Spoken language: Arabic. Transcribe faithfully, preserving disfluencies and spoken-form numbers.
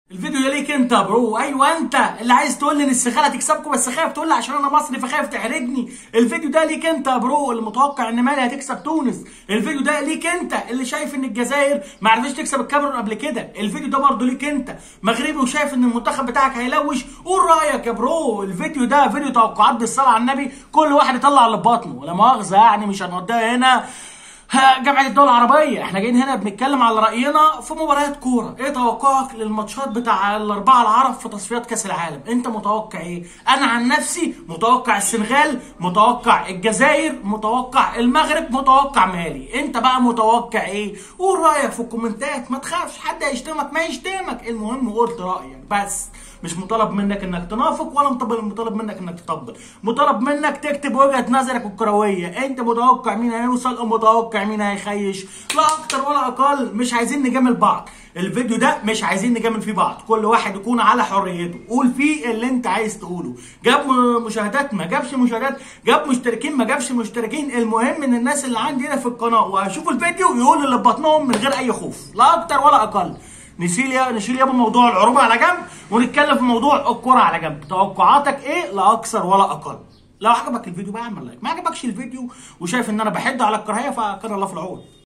الفيديو ده ليك انت يا برو. ايوه انت اللي عايز تقول لي ان السخاله تكسبكم بس خايف تقول لي عشان انا مصري فخايف تحرجني. الفيديو ده ليك انت يا برو اللي متوقع ان مالي هتكسب تونس. الفيديو ده ليك انت اللي شايف ان الجزائر ما عرفتش تكسب الكاميرون قبل كده. الفيديو ده برضه ليك انت مغربي وشايف ان المنتخب بتاعك هيلوش. قول رايك يا برو. الفيديو ده فيديو توقعات بالصلاه على النبي، كل واحد يطلع اللي في بطنه ولا مؤاخذه، يعني مش هنوديها هنا جامعة الدول العربية. احنا جايين هنا بنتكلم على رأينا في مباريات كورة. ايه توقعك للماتشات بتاع الأربعة العرب في تصفيات كأس العالم؟ انت متوقع ايه؟ أنا عن نفسي متوقع السنغال، متوقع الجزائر، متوقع المغرب، متوقع مالي. انت بقى متوقع ايه؟ قول رأيك في الكومنتات، ما تخافش حد هيشتمك ما يشتمك، المهم قلت رأيك بس. مش مطالب منك انك تنافق ولا مطالب منك انك تطبل، مطالب منك تكتب وجهة نظرك الكروية. انت متوقع مين هيوصل ومتوقع مين هيخيش، لا اكتر ولا اقل. مش عايزين نجامل بعض، الفيديو ده مش عايزين نجامل فيه بعض، كل واحد يكون على حريته. قول فيه اللي انت عايز تقوله. جاب مشاهدات ما جابش مشاهدات، جاب مشتركين ما جابش مشتركين، المهم ان الناس اللي عندي هنا في القناة وهيشوفوا الفيديو يقولوا اللي في بطنهم من غير اي خوف، لا اكتر ولا اقل. نشيل يا نشيل يابا موضوع العروبه على جنب ونتكلم في موضوع الكوره على جنب. توقعاتك ايه؟ لا اكثر ولا اقل. لو عجبك الفيديو بقى اعمل لايك، ما عجبكش الفيديو وشايف ان انا بحد على الكراهيه فكان الله في العون.